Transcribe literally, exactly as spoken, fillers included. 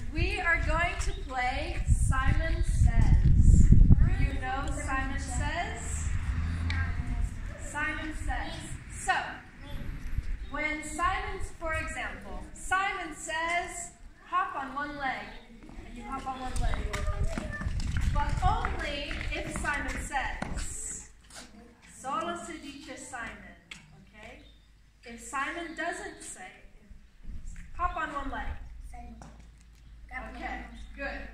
We are going to play Simon Says. You know Simon Says? Simon Says. So, when Simon's, for example, Simon says, hop on one leg, and you hop on one leg. But only if Simon says. Solo se dice Simon, okay? If Simon doesn't say, hop on one leg. Okay, good.